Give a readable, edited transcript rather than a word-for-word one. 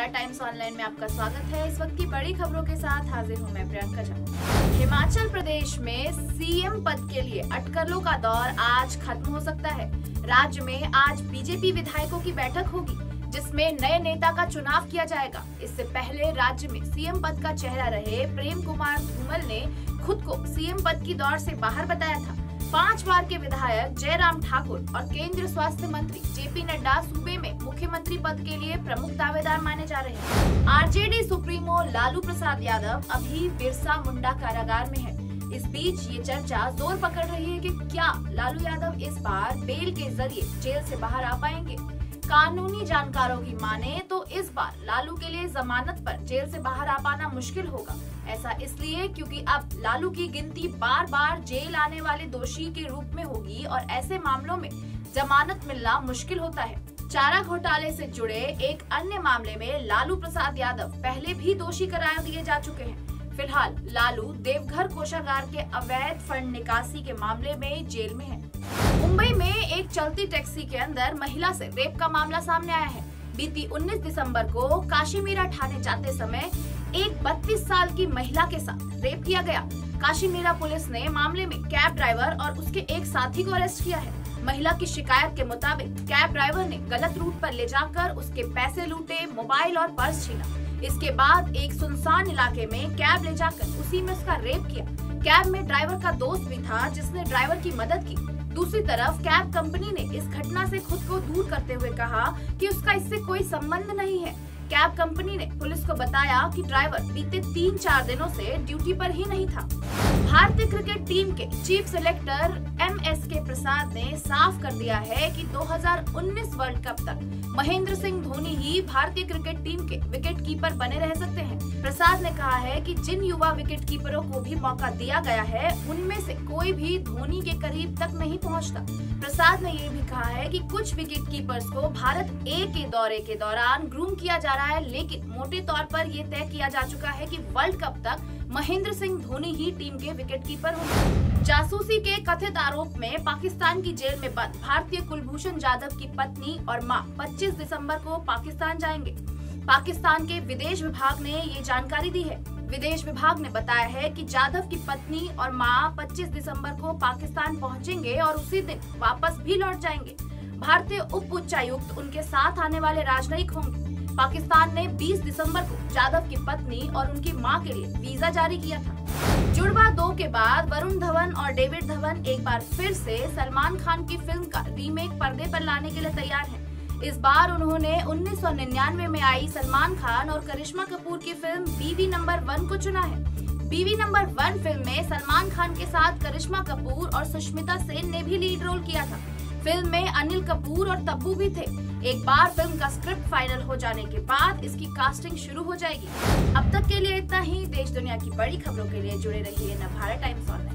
Navbharat times online में आपका स्वागत है। इस वक्त की बड़ी खबरों के साथ हाजिर हूं मैं प्रियंका झा। हिमाचल प्रदेश में सीएम पद के लिए अटकलों का दौर आज खत्म हो सकता है। राज्य में आज बीजेपी विधायकों की बैठक होगी जिसमें नए नेता का चुनाव किया जाएगा। इससे पहले राज्य में सीएम पद का चेहरा रहे प्रेम कुमार धूमल ने खुद को सीएम पद की दौड़ से बाहर बताया था। 5 बार के विधायक जयराम ठाकुर और केंद्रीय स्वास्थ्य मंत्री जेपी नड्डा सूबे में मुख्यमंत्री पद के लिए प्रमुख दावेदार माने जा रहे हैं। आरजेडी सुप्रीमो लालू प्रसाद यादव अभी बिरसा मुंडा कारागार में है। इस बीच ये चर्चा जोर पकड़ रही है कि क्या लालू यादव इस बार बेल के जरिए जेल से बाहर आ पाएंगे। कानूनी जानकारों की माने तो इस बार लालू के लिए जमानत पर जेल से बाहर आ पाना मुश्किल होगा। ऐसा इसलिए क्योंकि अब लालू की गिनती बार बार जेल आने वाले दोषी के रूप में होगी और ऐसे मामलों में जमानत मिलना मुश्किल होता है। चारा घोटाले से जुड़े एक अन्य मामले में लालू प्रसाद यादव पहले भी दोषी करार दिए जा चुके हैं। फिलहाल लालू देवघर कोषागार के अवैध फंड निकासी के मामले में जेल में है। मुंबई में एक चलती टैक्सी के अंदर महिला से रेप का मामला सामने आया है। बीती 19 दिसंबर को काशीमीरा थाने जाते समय एक 32 साल की महिला के साथ रेप किया गया। काशीमीरा पुलिस ने मामले में कैब ड्राइवर और उसके एक साथी को अरेस्ट किया है। महिला की शिकायत के मुताबिक कैब ड्राइवर ने गलत रूट पर ले जाकर उसके पैसे लूटे, मोबाइल और पर्स छीना। इसके बाद एक सुनसान इलाके में कैब ले जाकर उसी में उसका रेप किया। कैब में ड्राइवर का दोस्त भी था जिसने ड्राइवर की मदद की। दूसरी तरफ कैब कंपनी ने इस घटना से खुद को दूर करते हुए कहा कि उसका इससे कोई संबंध नहीं है। कैब कंपनी ने पुलिस को बताया कि ड्राइवर बीते 3-4 दिनों से ड्यूटी पर ही नहीं था। भारतीय क्रिकेट टीम के चीफ सिलेक्टर MSK प्रसाद ने साफ कर दिया है कि 2019 वर्ल्ड कप तक महेंद्र सिंह धोनी ही भारतीय क्रिकेट टीम के विकेट कीपर बने रह सकते हैं। प्रसाद ने कहा है कि जिन युवा विकेट कीपरों को भी मौका दिया गया है उनमें से कोई भी धोनी के करीब तक नहीं पहुंचता। प्रसाद ने ये भी कहा है कि कुछ विकेट कीपर्स को भारत ए के दौरे के दौरान ग्रूम किया जा रहा है, लेकिन मोटे तौर पर ये तय किया जा चुका है कि वर्ल्ड कप तक महेंद्र सिंह धोनी ही टीम के विकेट कीपर होंगे। जासूसी के कथित आरोप में पाकिस्तान की जेल में बंद भारतीय कुलभूषण जाधव की पत्नी और मां 25 दिसंबर को पाकिस्तान जाएंगे। पाकिस्तान के विदेश विभाग ने ये जानकारी दी है। विदेश विभाग ने बताया है कि जाधव की पत्नी और मां 25 दिसंबर को पाकिस्तान पहुंचेंगे और उसी दिन वापस भी लौट जाएंगे। भारतीय उप उच्चायुक्त उनके साथ आने वाले राजनयिक होंगे। पाकिस्तान ने 20 दिसंबर को जाधव की पत्नी और उनकी मां के लिए वीजा जारी किया था। जुड़वा 2 के बाद वरुण धवन और डेविड धवन एक बार फिर से सलमान खान की फिल्म का रीमेक पर्दे पर लाने के लिए तैयार हैं। इस बार उन्होंने 1999 में आई सलमान खान और करिश्मा कपूर की फिल्म बीवी नंबर 1 को चुना है। बीवी नंबर 1 फिल्म में सलमान खान के साथ करिश्मा कपूर और सुष्मिता सेन ने भी लीड रोल किया था। फिल्म में अनिल कपूर और तब्बू भी थे। एक बार फिल्म का स्क्रिप्ट फाइनल हो जाने के बाद इसकी कास्टिंग शुरू हो जाएगी। अब तक के लिए इतना ही। देश दुनिया की बड़ी खबरों के लिए जुड़े रहिए नवभारत टाइम्स ऑनलाइन।